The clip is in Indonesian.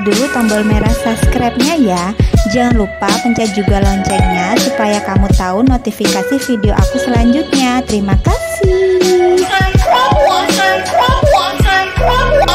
dulu tombol merah subscribe-nya ya. Jangan lupa pencet juga loncengnya supaya kamu tahu notifikasi video aku selanjutnya. Terima kasih.